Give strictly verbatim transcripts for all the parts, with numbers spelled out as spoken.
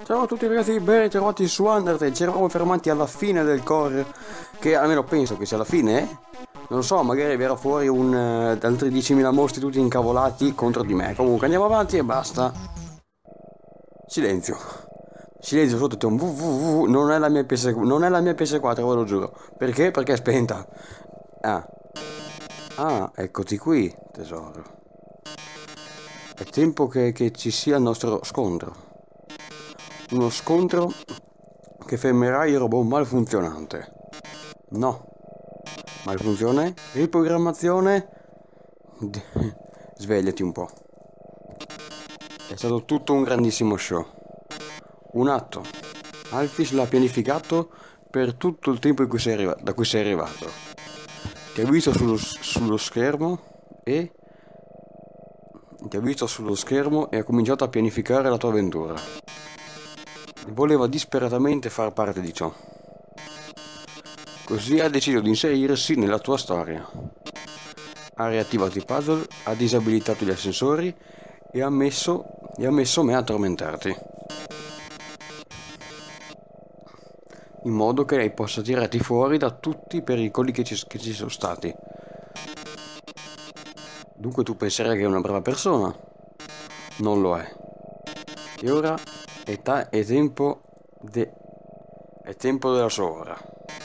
Ciao a tutti ragazzi, ben ritrovati su Undertale. Ci eravamo fermati alla fine del core, che almeno penso che sia alla fine, eh? Non lo so, magari verrà fuori un uh, altri diecimila mostri tutti incavolati contro di me. Comunque andiamo avanti e basta. Silenzio. Silenzio sotto un www, non è la mia P S non è la mia P S quattro, ve lo giuro. Perché? Perché è spenta. Ah. Ah, eccoti qui, tesoro. È tempo che, che ci sia il nostro scontro. Uno scontro che fermerà il robot malfunzionante. No. Malfunzione? Riprogrammazione? Svegliati un po'. È stato tutto un grandissimo show. Un atto. Alphys l'ha pianificato per tutto il tempo in cui sei arriva- da cui sei arrivato. Ti ha visto sullo, sullo schermo e... Ti ha visto sullo schermo e ha cominciato a pianificare la tua avventura. Voleva disperatamente far parte di ciò. Così ha deciso di inserirsi nella tua storia. Ha riattivato i puzzle, ha disabilitato gli ascensori e ha messo, e ha messo me a tormentarti. In modo che lei possa tirarti fuori da tutti i pericoli che ci, che ci sono stati. Dunque tu penserai che è una brava persona. Non lo è. E ora è, ta- è tempo de- è tempo della sua ora.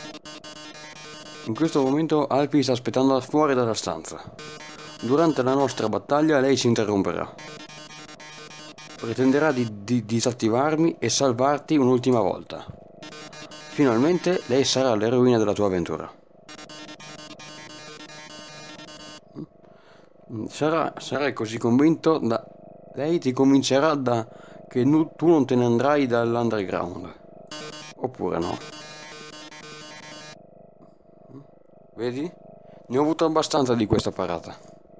In questo momento Alphys sta aspettando fuori dalla stanza. Durante la nostra battaglia lei si interromperà. Pretenderà di, di disattivarmi e salvarti un'ultima volta. Finalmente lei sarà l'eroina della tua avventura. Sarà, sarai così convinto da... Lei ti convincerà da che nu, tu non te ne andrai dall'underground. Oppure no? Vedi? Ne ho avuto abbastanza di questa parata.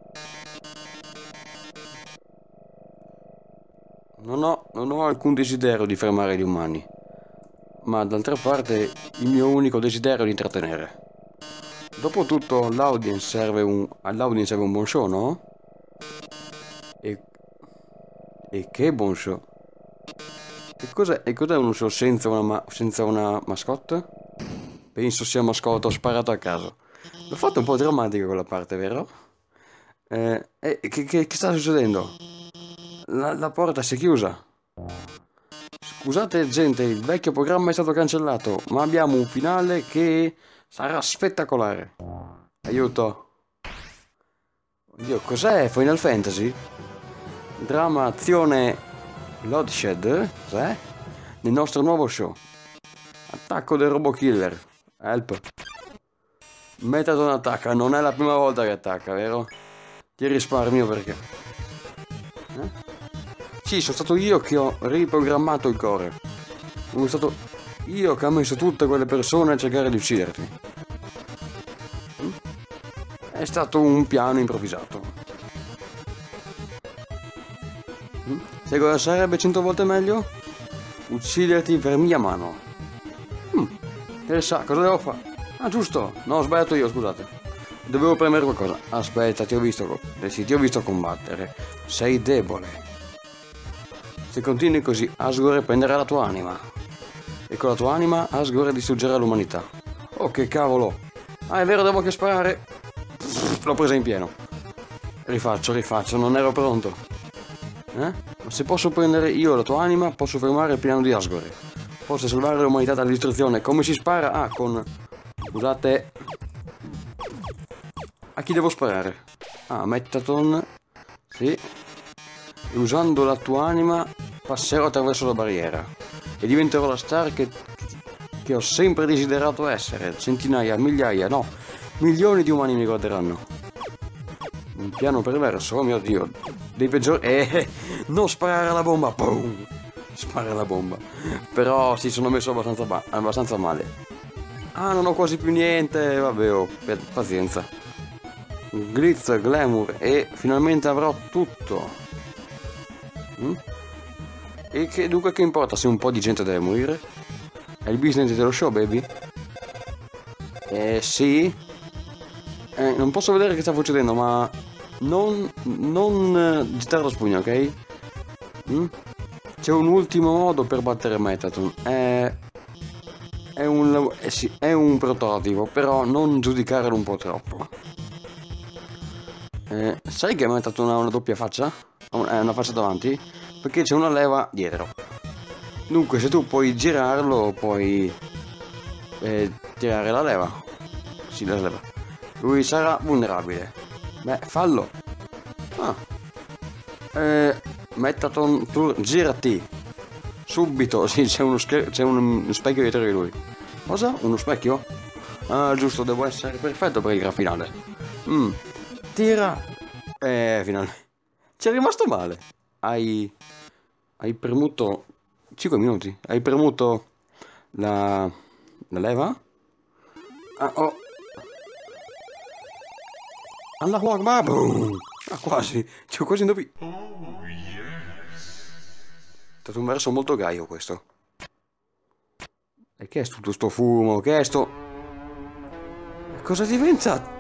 Non ho, non ho alcun desiderio di fermare gli umani. Ma d'altra parte il mio unico desiderio è di intrattenere. Dopotutto l'audience serve un... all'audience serve un buon show, no? E... E che buon show? E cos'è, e cos'è uno show senza una, ma... senza una mascotte? Penso sia mascotte, ho sparato a caso. L'ho fatto un po' drammatica quella parte, vero? Eh, eh, che, che, che sta succedendo? La, la porta si è chiusa. Scusate gente, il vecchio programma è stato cancellato, ma abbiamo un finale che sarà spettacolare. Aiuto. Oddio, cos'è? Final Fantasy? Dramma, azione, bloodshed? Cos'è? Nel nostro nuovo show. Attacco del robot killer. Help. Metatron attacca, non è la prima volta che attacca, vero? Ti risparmio perché? Eh? Sì, sono stato io che ho riprogrammato il core. Sono stato io che ho messo tutte quelle persone a cercare di ucciderti. È stato un piano improvvisato. Sai cosa sarebbe cento volte meglio? Ucciderti per mia mano. Hm, interessa, cosa devo fare? Ah, giusto, no, ho sbagliato io, scusate. Dovevo premere qualcosa. Aspetta, ti ho visto, eh sì, ti ho visto combattere. Sei debole. Se continui così, Asgore prenderà la tua anima. E con la tua anima, Asgore distruggerà l'umanità. Oh, che cavolo! Ah, è vero, devo anche sparare. L'ho presa in pieno. Rifaccio, rifaccio, non ero pronto. Eh? Ma se posso prendere io la tua anima, posso fermare il piano di Asgore. Posso salvare l'umanità dalla distruzione. Come si spara? Ah, con... Scusate. A chi devo sparare? Ah, Mettaton. Sì. E usando la tua anima passerò attraverso la barriera e diventerò la star che, che ho sempre desiderato essere. Centinaia, migliaia, no, milioni di umani mi guarderanno. Un piano perverso, oh mio Dio, dei peggiori... Eh, non sparare alla bomba, boom! Spara la bomba. Però si sono messo abbastanza, ba- abbastanza male. Ah, non ho quasi più niente, vabbè, oh, pazienza. Glitz, glamour e finalmente avrò tutto. Mm? E che dunque che importa se un po' di gente deve morire? È il business dello show, baby? Eh sì. Eh, non posso vedere che sta succedendo, ma non, non eh, gettare la spugna, ok? Mm? c'è un ultimo modo per battere Mettaton. È, è, un, eh sì, è un prototipo, però non giudicarlo un po' troppo. Eh, sai che Mettaton ha una doppia faccia? È una faccia davanti? Perché c'è una leva dietro. Dunque, se tu puoi girarlo, puoi eh, tirare la leva. Sì, la leva. Lui sarà vulnerabile. Beh, fallo. Ah. Eh, Mettaton, tu girati. Subito. Sì, c'è uno, c'è uno specchio dietro di lui. Cosa? Uno specchio? Ah, giusto, devo essere perfetto per il gran finale. Mm. Tira. Eh, finalmente. Ci è rimasto male. Hai... Hai premuto... cinque minuti. Hai premuto... La... La leva? Ah, oh. Allahu Akbar. Boom. Ah, quasi. Ci ho quasi indovinato. Oh, yes. È stato un verso molto gaio questo. E che è tutto sto fumo? Che è sto... Cosa diventa?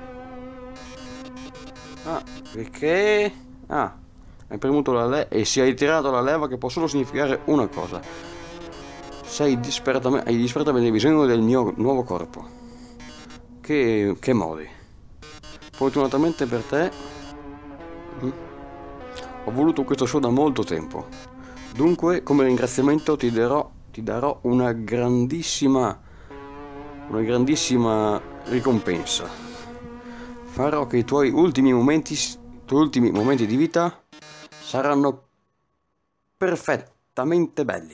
Ah, perché... Ah, hai premuto la leva e si hai tirato la leva, che può solo significare una cosa. Sei disperatamente... Hai disperatamente bisogno del mio nuovo corpo. Che... Che modi. Fortunatamente per te... Hm? Ho voluto questo show da molto tempo. Dunque, come ringraziamento ti darò... Ti darò una grandissima... Una grandissima ricompensa. Farò che i tuoi ultimi momenti... I tuoi ultimi momenti di vita saranno perfettamente belli.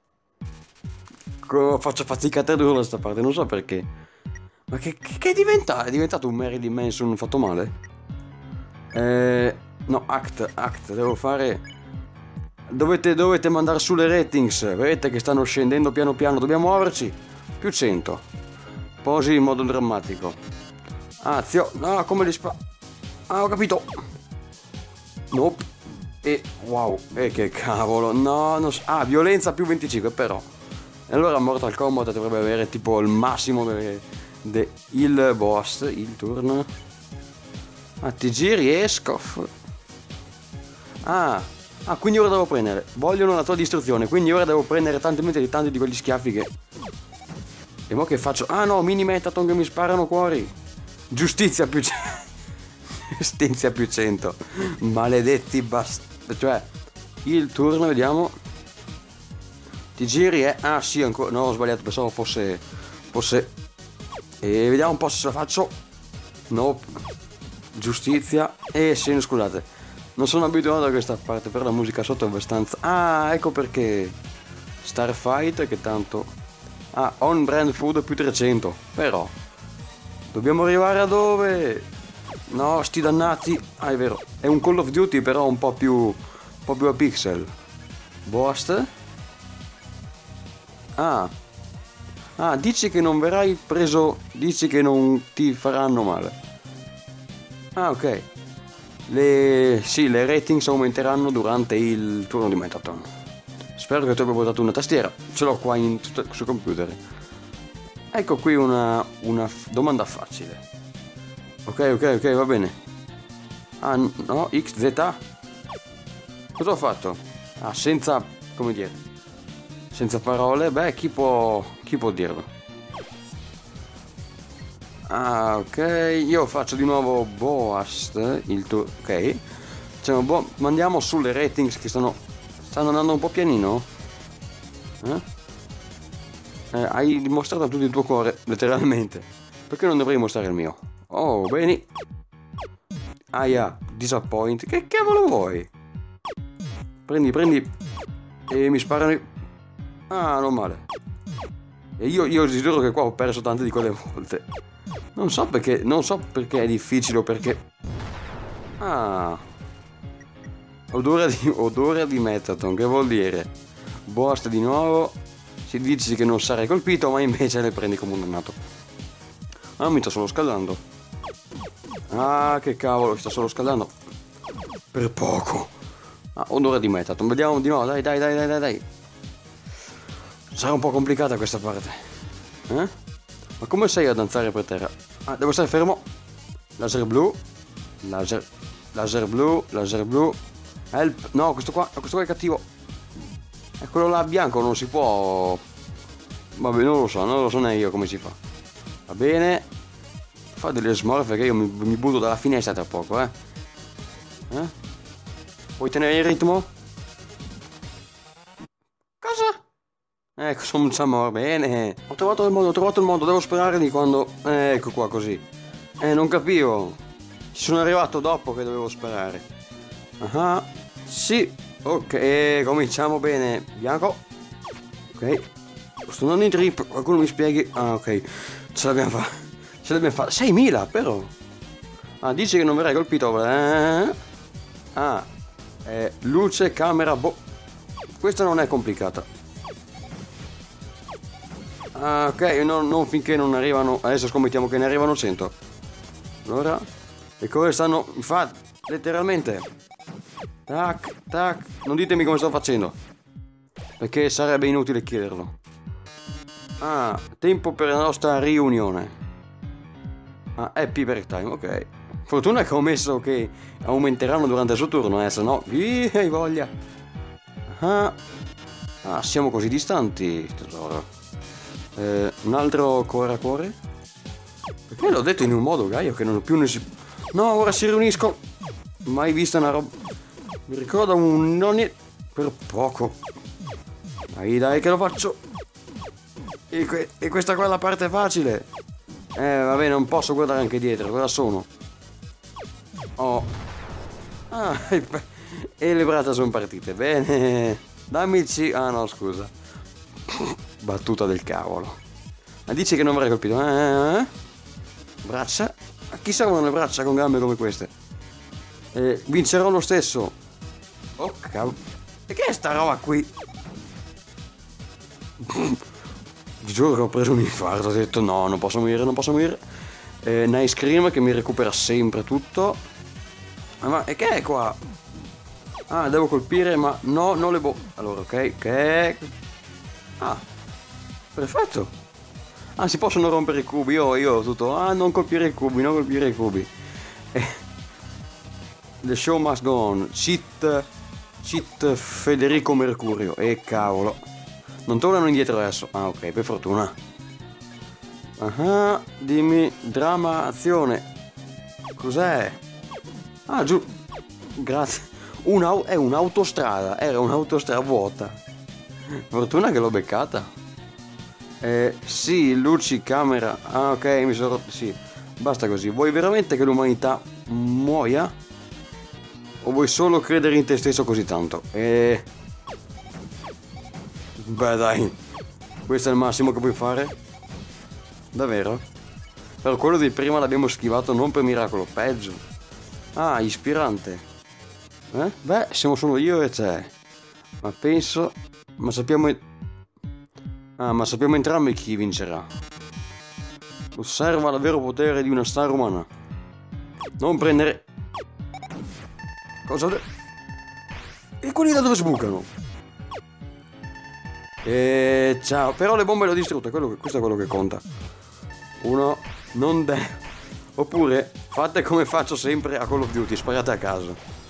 Faccio fatica a tradurre questa parte, non so perché. Ma che, che, che è diventato? È diventato un Marilyn Manson fatto male? Eh, no, act, act, devo fare... Dovete, dovete mandare su le ratings, vedete che stanno scendendo piano piano, dobbiamo muoverci. Più cento. Posi in modo drammatico. Ah, zio, no, come li spa... Ah, ho capito. Nope. E, wow, e che cavolo, no, non so... Ah, violenza più venticinque, però. E allora Mortal Kombat dovrebbe avere tipo il massimo del de, il boss, il turno. Ah, ti giri e scoff. Ah, ah, quindi ora devo prendere. Vogliono la tua distruzione, quindi ora devo prendere tanti metri tanti di quegli schiaffi che... E mo che faccio? Ah no, mini Mettaton che mi sparano cuori. Giustizia più cento. Giustizia più cento. Maledetti bast... Cioè, il turno, vediamo. Ti giri e... Ah sì, ancora... No, ho sbagliato, pensavo fosse... Fosse... E vediamo un po' se ce la faccio. No. Giustizia. E sì, scusate. Non sono abituato a questa parte, però la musica sotto è abbastanza... Ah, ecco perché. Starfight, che tanto... Ah, on brand food più trecento. Però... Dobbiamo arrivare a dove? No, sti dannati. Ah, è vero. È un Call of Duty, però un po' più... Un po' più a pixel. Boast. Ah. Ah, dici che non verrai preso... Dici che non ti faranno male. Ah, ok. Le... Sì, le ratings aumenteranno durante il turno di Mettaton. Spero che tu abbia portato una tastiera. Ce l'ho qua in... sul computer. Ecco qui una... Una domanda facile. Ok, ok, ok, va bene. Ah, no, X Z. Cosa ho fatto? Ah, senza... Come dire? Senza parole? Beh, chi può... Chi può dirlo? Ah, ok. Io faccio di nuovo Boast. Il tuo... Ok. Cioè, bo... Mandiamo sulle ratings che stanno... Stanno andando un po' pianino? Eh? Eh, hai dimostrato tutto il tuo cuore, letteralmente. Perché non dovrei mostrare il mio? Oh, bene. Aia, disappoint. Che cavolo vuoi? Prendi, prendi. E mi sparano. Ah, non male. E io, io ti giuro che qua ho perso tante di quelle volte. Non so perché. Non so perché è difficile o perché. Ah. Odore di, odore di Mettaton, che vuol dire? Boast di nuovo. Si dice che non sarai colpito, ma invece le prendi come un dannato. Ah, mi sto solo scaldando. Ah, che cavolo, sta solo scaldando. Per poco. Ah, odore di Mettaton. Vediamo di nuovo, dai, dai, dai, dai, dai, dai. Sarà un po' complicata questa parte. Eh? Ma come sei a danzare per terra? Ah, devo stare fermo. Laser blu. Laser... Laser blu, laser blu. Help. No, questo qua, questo qua è cattivo. quello là bianco non si può... Vabbè, non lo so, non lo so neanche io come si fa. Va bene. Fa delle smorfie che io mi, mi butto dalla finestra tra poco, eh. Eh? Puoi tenere il ritmo? Cosa? Ecco, sono un zamor, bene. Ho trovato il modo, ho trovato il modo, devo sperare di quando... Eh, ecco qua, così. Eh, non capivo. Ci sono arrivato dopo che dovevo sperare. Ah, sì. Ok, eh, cominciamo bene. Bianco. Ok. Sto andando in trip, qualcuno mi spieghi. Ah, ok. Ce l'abbiamo fatta. Ce l'abbiamo fatta. seimila, però. Ah, dice che non verrai colpito. Eh? Ah. Eh, luce, camera, boh. Questa non è complicata. Ah, ok, no, non finché non arrivano. Adesso scommettiamo che ne arrivano cento. Allora. E come stanno? Infatti, letteralmente. Tac, tac. Non ditemi come sto facendo. Perché sarebbe inutile chiederlo. Ah, tempo per la nostra riunione. Ah, happy break time, ok. Fortuna che ho messo che aumenteranno durante il suo turno, eh, se no... Hai voglia. Ah. Ah, siamo così distanti, tesoro. Eh, un altro cuore a cuore? Perché l'ho detto in un modo, Gaio, che non più ne si... No, ora si riuniscono. Mai vista una roba... Mi ricorda un... Non è... Per poco. Dai, dai, che lo faccio. E, que... e questa qua è la parte facile. Eh, vabbè, non posso guardare anche dietro. Cosa sono? Oh. Ah, e le braccia sono partite. Bene. Dammi il C... Ah, no, scusa. Battuta del cavolo. Ma dici che non avrei colpito? Eh? Braccia? A chi servono le braccia con gambe come queste? Eh, vincerò lo stesso. Oh cavolo. E che è sta roba qui? Ti giuro che ho preso un infarto. Ho detto no, non posso morire, non posso morire. Eh, Nice Cream che mi recupera sempre tutto. Ah, ma e che è qua? Ah, devo colpire, ma no, non le boh. Allora, ok, ok. Ah, perfetto. Ah, si possono rompere i cubi. Io, io tutto. Ah, non colpire i cubi, non colpire i cubi. Eh. The show must go on. Cheat. Cheat Federico Mercurio. E cavolo. Non tornano indietro adesso. Ah, ok, per fortuna. Ah, dimmi. Dramma, azione. Cos'è? Ah, giù. Grazie. Una, è un'autostrada. Era un'autostrada vuota. Fortuna che l'ho beccata. Eh, sì, luci, camera. Ah, ok, mi sono rotto. Sì, basta così. Vuoi veramente che l'umanità muoia? O vuoi solo credere in te stesso così tanto? Eh... Beh, dai. Questo è il massimo che puoi fare? Davvero? Per quello di prima l'abbiamo schivato non per miracolo, peggio. Ah, ispirante. Eh? Beh, siamo solo io e te. Ma penso... Ma sappiamo... Ah, ma sappiamo entrambi chi vincerà. Osserva il vero potere di una star umana. Non prendere... Cosa... E quelli da dove sbucano? E ciao. Però le bombe le ho distrutte, quello che... questo è quello che conta. Uno... Non de... Oppure fate come faccio sempre a Call of Duty, sparate a caso.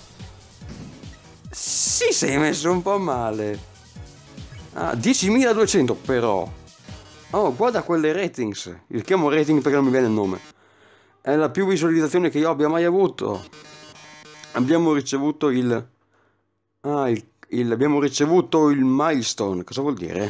Sì, sei messo un po' male. Ah, diecimiladuecento però. Oh, guarda quelle ratings. Il chiamo rating perché non mi viene il nome. È la più visualizzazione che io abbia mai avuto. Abbiamo ricevuto il... Ah, il, il... abbiamo ricevuto il milestone. Cosa vuol dire?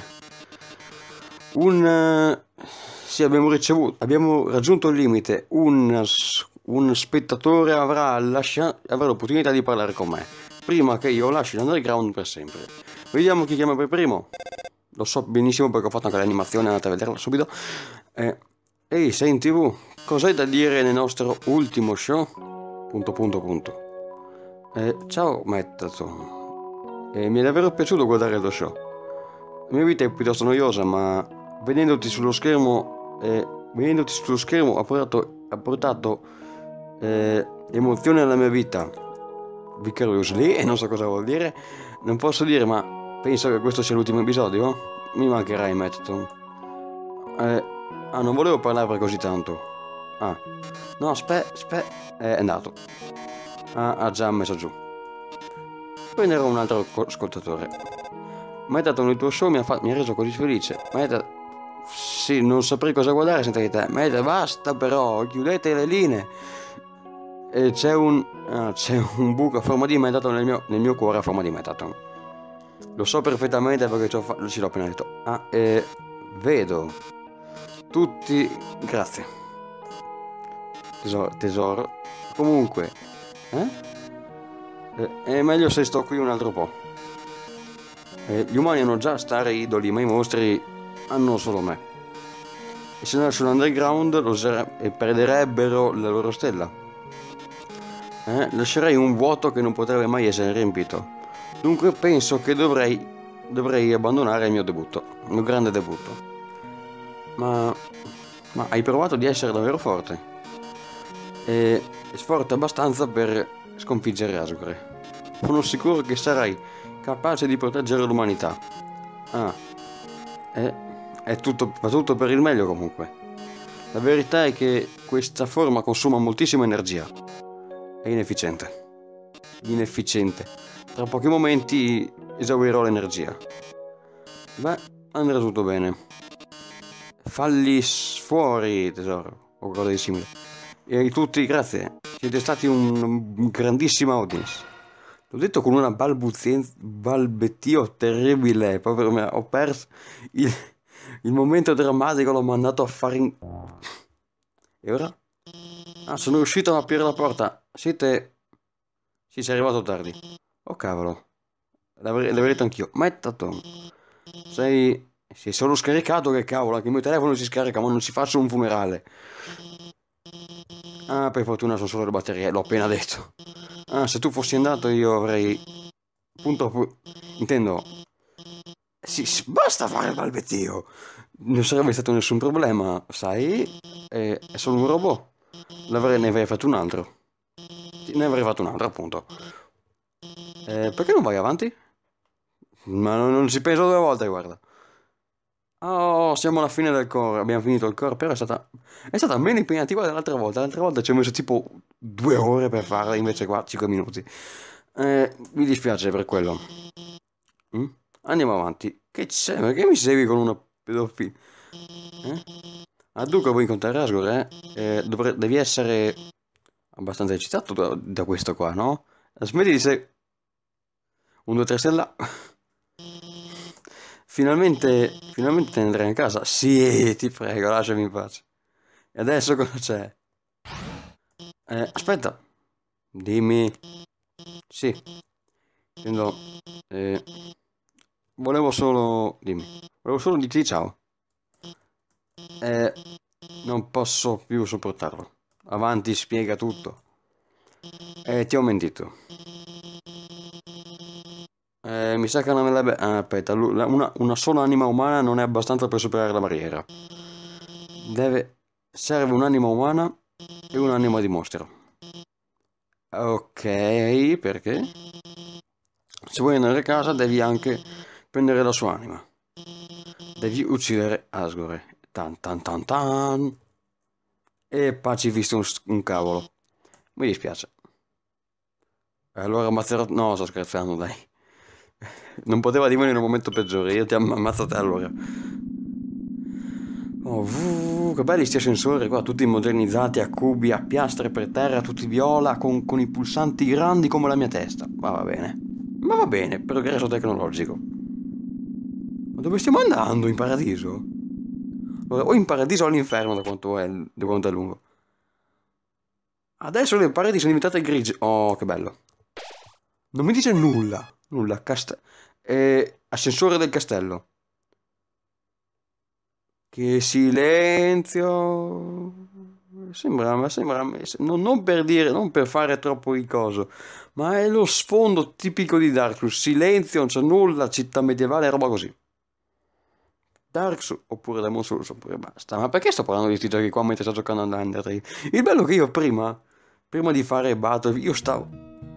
Un... Sì, abbiamo ricevuto... Abbiamo raggiunto il limite. Un... Un spettatore avrà, lascia... avrà l'opportunità di parlare con me. Prima che io lasci l'underground per sempre. Vediamo chi chiama per primo. Lo so benissimo perché ho fatto anche l'animazione, andate a vederla subito. Eh, Ehi, sei in tv? Cos'hai da dire nel nostro ultimo show? Punto punto punto. Eh, ciao Mettato. Eh, mi è davvero piaciuto guardare il tuo show. La mia vita è piuttosto noiosa, ma vedendoti sullo schermo, eh, vedendoti sullo schermo ha portato, ha portato eh, emozione alla mia vita. Vicariously, e non so cosa vuol dire. Non posso dire, ma penso che questo sia l'ultimo episodio. Mi mancherai, Mettato. Eh, ah, non volevo parlare per così tanto. Ah, no, aspetta, aspetta. È andato. Ah, ha già messo giù. Prenderò un altro ascoltatore. Mettaton, il tuo show mi ha, fatto, mi ha reso così felice. Mettaton, sì, non saprei cosa guardare senza di te. Mettaton, basta però, chiudete le linee. E c'è un, ah, c'è un buco a forma di Mettaton nel mio, nel mio cuore a forma di Mettaton. Lo so perfettamente perché ci ho fatto, ci l'ho appena detto. Ah, e vedo tutti, grazie. Tesoro, tesoro. Comunque, eh? Eh, è meglio se sto qui un altro po'. Eh, gli umani hanno già stare idoli, ma i mostri hanno solo me. E se andassero underground lo sere- e perderebbero la loro stella. Eh, lascerei un vuoto che non potrebbe mai essere riempito. Dunque penso che dovrei, dovrei abbandonare il mio debutto, il mio grande debutto. Ma, ma hai provato di essere davvero forte? E forte abbastanza per sconfiggere Asgore. Sono sicuro che sarai capace di proteggere l'umanità. Ah, è, è tutto, va tutto per il meglio comunque. La verità è che questa forma consuma moltissima energia. È inefficiente. Inefficiente. Tra pochi momenti esaurirò l'energia. Beh, andrà tutto bene. Falli fuori, tesoro, o qualcosa di simile. E tutti, grazie. Siete stati un, un grandissima audience. L'ho detto con una balbuzienza, balbettio terribile. Proprio mi- ho perso il, il momento drammatico, l'ho mandato a fare in... E ora? Ah, sono riuscito a aprire la porta. Siete... Sì, sei arrivato tardi. Oh cavolo. L'avrei l'avrei detto anch'io. Mettaton. Sei... Sei solo scaricato, che cavolo, anche il mio telefono si scarica, ma non si faccia un funerale. Ah, per fortuna sono solo le batterie, l'ho appena detto. Ah, se tu fossi andato io avrei... Punto... pu- Intendo... Sì, sì, basta fare il balbettio. Non sarebbe stato nessun problema, sai? È, è solo un robot. L'avrei, ne avrei fatto un altro. Sì, ne avrei fatto un altro, appunto. Eh, perché non vai avanti? Ma non, non ci penso due volte, guarda. Oh, siamo alla fine del core, abbiamo finito il core, però è stata, è stata meno impegnativa dell'altra volta. L'altra volta ci ho messo tipo due ore per farla, invece qua cinque minuti. Eh, mi dispiace per quello. Mm? Andiamo avanti. Che c'è? Perché mi segui con una pedofilia? Eh? Ah, dunque vuoi incontrare Asgore, eh? Eh, dovre- devi essere abbastanza eccitato da, da questo qua, no? Smetti di se... Un, due, tre, stella. Finalmente, finalmente te ne andrai a casa. Sì, ti prego, lasciami in pace. E adesso cosa c'è? Eh, aspetta. Dimmi. Sì. Intendo, eh, volevo solo... Dimmi. Volevo solo dirti ciao. Eh, non posso più sopportarlo. Avanti, spiega tutto. Eh, ti ho mentito. Eh, mi sa che non è la... be- ah, aspetta, lu- la- una, una sola anima umana non è abbastanza per superare la barriera. Deve... Serve un'anima umana e un'anima di mostro. Ok, perché? Se vuoi andare a casa devi anche prendere la sua anima. Devi uccidere Asgore. Tan tan tan tan. E pacifisti un, un cavolo. Mi dispiace. Allora ammazzerò... No, sto scherzando, dai. Non poteva dirmelo in un momento peggiore. Io ti am- ammazzo te allora. Oh, vuh, che belli sti ascensori qua, tutti modernizzati a cubi, a piastre per terra, tutti viola, con, con i pulsanti grandi come la mia testa. Ma va bene. Ma va bene, progresso tecnologico. Ma dove stiamo andando? In paradiso? O in paradiso o all'inferno, da quanto è, da quanto è lungo. Adesso le pareti sono diventate grigie. Oh, che bello. Non mi dice nulla. Nulla. Cast... Eh, ascensore del castello. Che silenzio. Sembra, sembra, non, non per dire, non per fare troppo il coso, ma è lo sfondo tipico di Dark Souls. Silenzio, non c'è nulla, città medievale, roba così. Dark Souls, oppure Demon Souls, oppure basta. Ma perché sto parlando di questi giochi qua mentre sto giocando ad Undertale? Il bello è che io prima, prima di fare Battle, io stavo...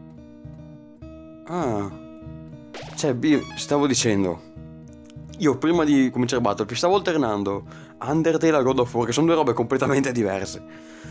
Ah, cioè, io stavo dicendo... Io prima di cominciare Battlefield stavo alternando Undertale e God of War, che sono due robe completamente diverse.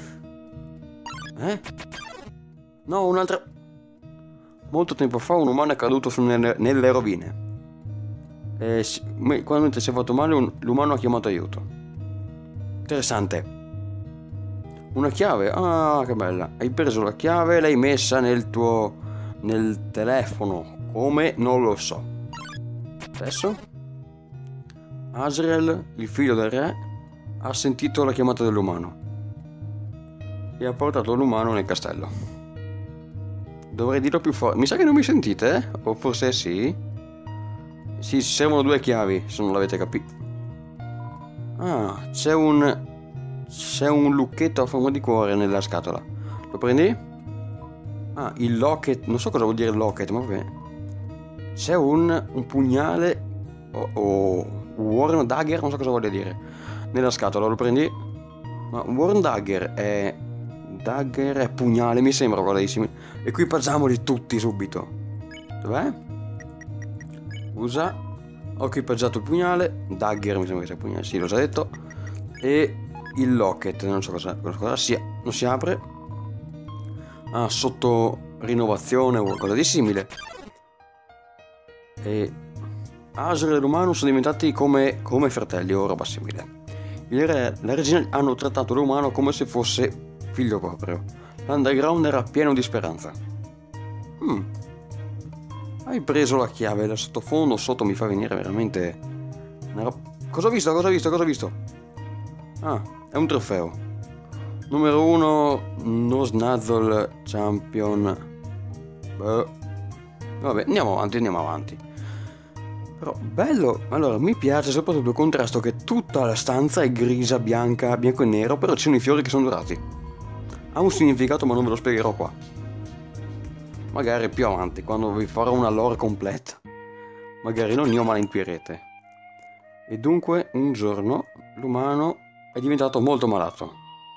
Eh? No, un'altra... Molto tempo fa un umano è caduto su nelle, nelle rovine. E si, quando si è fatto male l'umano ha chiamato aiuto. Interessante. Una chiave, ah che bella. Hai preso la chiave e l'hai messa nel tuo nel telefono. Come? Non lo so. Adesso Asriel, il figlio del re, ha sentito la chiamata dell'umano e ha portato l'umano nel castello. Dovrei dirlo più forte. Mi sa che non mi sentite, eh? O forse sì? Sì, ci servono due chiavi, se non l'avete capito. Ah, c'è un... C'è un lucchetto a forma di cuore nella scatola. Lo prendi? Ah, il locket. Non so cosa vuol dire locket, ma vabbè. C'è un, un pugnale o oh, oh, Warren Dagger, non so cosa voglia dire, nella scatola. Lo prendi? Ma Warren Dagger è... Dagger è pugnale, mi sembra qualcosa. Equipaggiamoli tutti subito. Dov'è? Usa. Ho equipaggiato il pugnale. Dagger mi sembra che sia pugnale, sì, l'ho già detto. E il locket, non so cosa, cosa sia, non si apre. Ah, sotto rinnovazione o qualcosa di simile. E Asriel e l'umano sono diventati come, come fratelli o roba simile. Il re e la regina hanno trattato l'umano come se fosse figlio proprio. L'underground era pieno di speranza. Hmm. Hai preso la chiave da sottofondo sotto, mi fa venire veramente una roba. Cosa ho visto? Cosa ho visto? Cosa ho visto? Ah, è un trofeo. Numero uno, Nosnazzle Champion. Beh. Vabbè, andiamo avanti, andiamo avanti. Però bello, allora mi piace soprattutto il contrasto che tutta la stanza è grisa, bianca, bianco e nero, però ci sono i fiori che sono dorati. Ha un significato ma non ve lo spiegherò qua. Magari più avanti, quando vi farò una lore completa. Magari non io ma la intuirete. E dunque un giorno l'umano è diventato molto malato.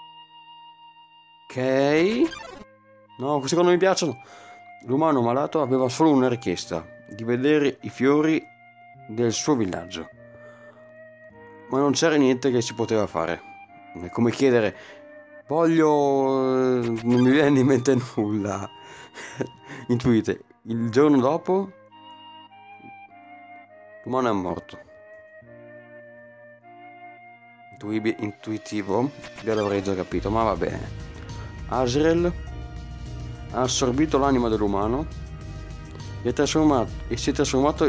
Ok. No, questi qua non mi piacciono. L'umano malato aveva solo una richiesta, di vedere i fiori del suo villaggio. Ma non c'era niente che si poteva fare. È come chiedere, voglio... non mi viene in mente nulla. Intuite, il giorno dopo l'umano è morto. Intuib- intuitivo, ve l'avrei già capito, ma va bene. Asriel ha assorbito l'anima dell'umano e, è trasformato, e, si è trasformato,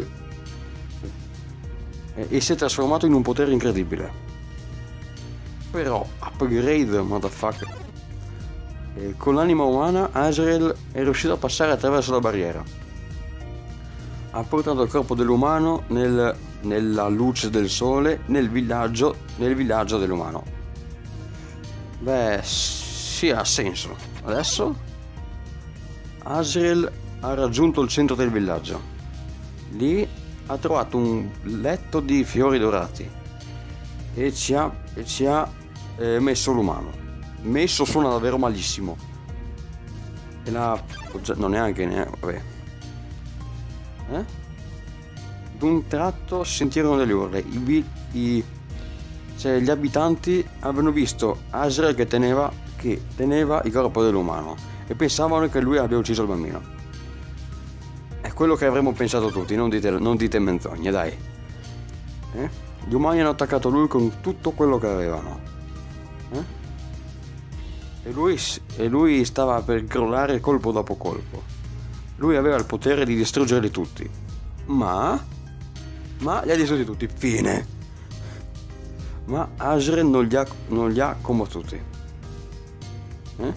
e si è trasformato in un potere incredibile. Però, upgrade, motherfucker. E con l'anima umana, Asriel è riuscito a passare attraverso la barriera. Ha portato il corpo dell'umano nel, nella luce del sole nel villaggio, nel villaggio dell'umano. Beh, sì, ha senso. Adesso Asriel ha raggiunto il centro del villaggio. Lì ha trovato un letto di fiori dorati e ci ha, e ci ha eh, messo l'umano. Messo suona davvero malissimo. E l'ha... non neanche neanche... vabbè. Eh? D'un tratto sentirono delle urla. I, i, cioè, gli abitanti avevano visto Asriel che teneva, che teneva il corpo dell'umano e pensavano che lui abbia ucciso il bambino. È quello che avremmo pensato tutti, non dite, non dite menzogne, dai. Eh? Gli umani hanno attaccato lui con tutto quello che avevano. Eh? E lui, e lui stava per crollare colpo dopo colpo. Lui aveva il potere di distruggerli tutti. Ma... Ma li ha distrutti tutti. Fine. Ma Asriel non li ha, non li ha combattuti. Eh?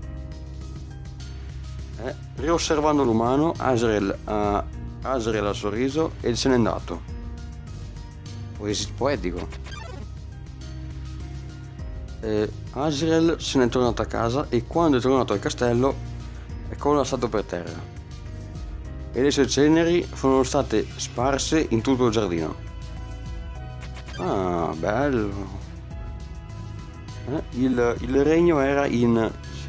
Eh? Riosservando l'umano, Asriel ha, Asriel ha sorriso e se n'è andato. Poesi- poetico. Eh, Asriel se n'è tornato a casa e quando è tornato al castello è collassato per terra. E le sue ceneri sono state sparse in tutto il giardino. Ah, bello. Eh, il, il regno era in...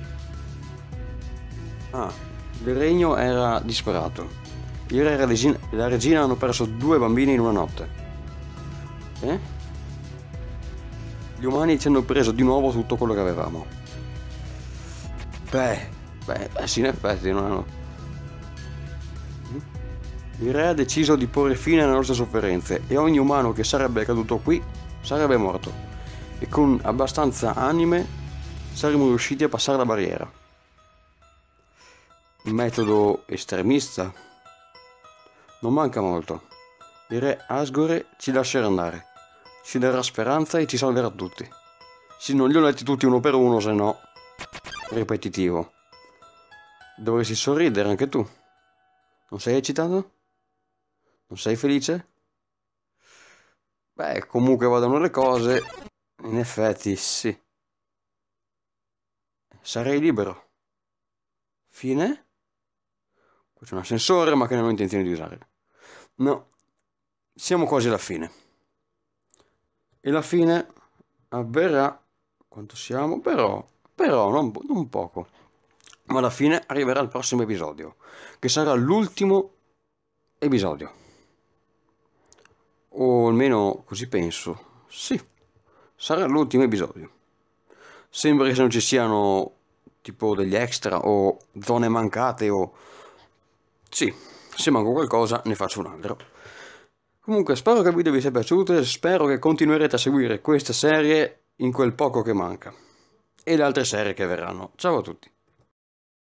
Ah, il regno era disperato. Il re e la regina, la regina hanno perso due bambini in una notte. Eh? Gli umani ci hanno preso di nuovo tutto quello che avevamo. Beh, beh, sì, in effetti non hanno... Il re ha deciso di porre fine alle nostre sofferenze e ogni umano che sarebbe caduto qui sarebbe morto. E con abbastanza anime saremmo riusciti a passare la barriera. Il metodo estremista? Non manca molto. Il re Asgore ci lascerà andare, ci darà speranza e ci salverà tutti. Sì, non li ho letti tutti uno per uno, se no ripetitivo. Dovresti sorridere anche tu. Non sei eccitato? Non sei felice? Beh, comunque vadano le cose, in effetti sì. Sarei libero. Fine? Qui c'è un ascensore, ma che non ho intenzione di usare. No, siamo quasi alla fine. E la fine avverrà... Quanto siamo? Però, però, non, non poco. Ma alla fine arriverà il prossimo episodio, che sarà l'ultimo episodio. O almeno così penso. Sì, sarà l'ultimo episodio. Sembra che non ci siano tipo degli extra o zone mancate o... Sì, se manco qualcosa ne faccio un altro. Comunque spero che il video vi sia piaciuto e spero che continuerete a seguire questa serie in quel poco che manca. E le altre serie che verranno. Ciao a tutti.